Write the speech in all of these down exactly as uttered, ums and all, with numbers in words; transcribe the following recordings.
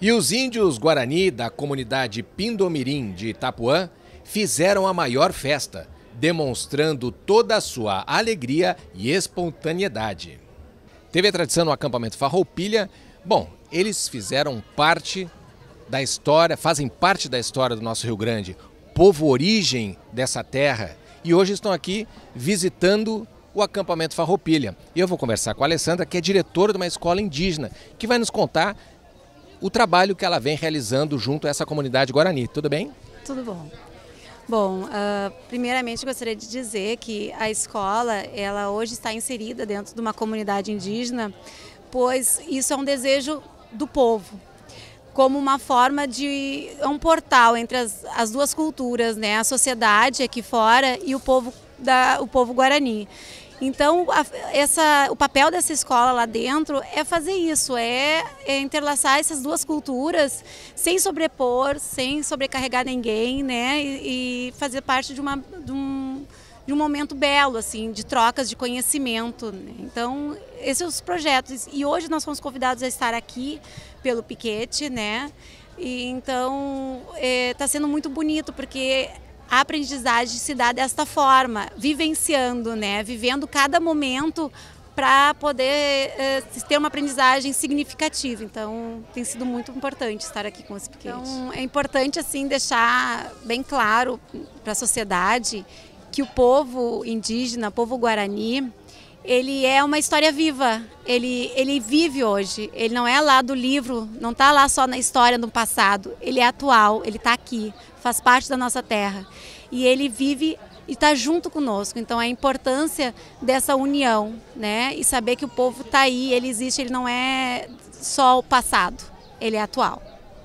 E os índios Guarani da comunidade Pindomirim de Itapuã fizeram a maior festa, demonstrando toda a sua alegria e espontaneidade. Teve a tradição no acampamento Farroupilha. Bom, eles fizeram parte da história, fazem parte da história do nosso Rio Grande, povo origem dessa terra, e hoje estão aqui visitando o acampamento Farroupilha. E eu vou conversar com a Alessandra, que é diretora de uma escola indígena, que vai nos contar o trabalho que ela vem realizando junto a essa comunidade Guarani. Tudo bem? Tudo bom. Bom, uh, primeiramente gostaria de dizer que a escola, ela hoje está inserida dentro de uma comunidade indígena, pois isso é um desejo do povo, como uma forma de é um portal entre as, as duas culturas, né? A sociedade aqui fora e o povo, da, o povo Guarani. Então, a, essa, o papel dessa escola lá dentro é fazer isso, é, é interlaçar essas duas culturas sem sobrepor, sem sobrecarregar ninguém, né? E, e fazer parte de, uma, de, um, de um momento belo, assim, de trocas de conhecimento, né? Então, esses são os projetos. E hoje nós fomos convidados a estar aqui pelo Piquete, né? E, então, está é, sendo muito bonito, porque a aprendizagem se dá desta forma, vivenciando, né? Vivendo cada momento para poder é, ter uma aprendizagem significativa. Então, tem sido muito importante estar aqui com esse Piquete. Então, é importante assim deixar bem claro para a sociedade que o povo indígena, o povo Guarani, ele é uma história viva, ele, ele vive hoje, ele não é lá do livro, não está lá só na história do passado, ele é atual, ele está aqui, faz parte da nossa terra e ele vive e está junto conosco. Então a importância dessa união, né? E saber que o povo está aí, ele existe, ele não é só o passado, ele é atual.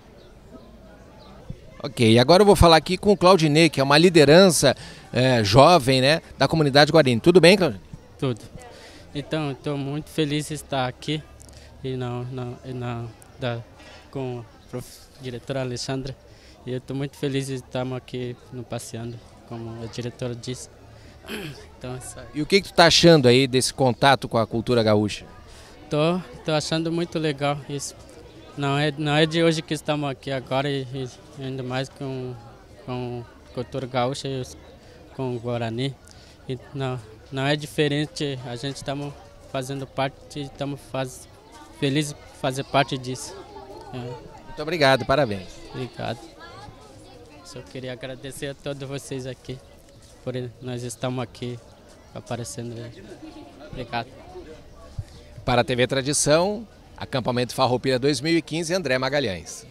Ok, agora eu vou falar aqui com o Claudinei, que é uma liderança é, jovem, né, da comunidade Guarani. Tudo bem, Claudinei? Tudo. Então, estou muito feliz de estar aqui e não, não, e não, da, com a diretora Alessandra. E eu estou muito feliz de estarmos aqui no passeando, como a diretora disse. Então, essa... E o que, que tu está achando aí desse contato com a cultura gaúcha? Tô, tô achando muito legal isso. Não é, não é de hoje que estamos aqui agora, e, e ainda mais com, com cultura gaúcha e com o Guarani. E não, não é diferente, a gente estamos fazendo parte, estamos faz, felizes de fazer parte disso. É. Muito obrigado, parabéns. Obrigado. Só queria agradecer a todos vocês aqui, por nós estamos aqui aparecendo. Obrigado. Para a T V Tradição, Acampamento Farroupilha dois mil e quinze, André Magalhães.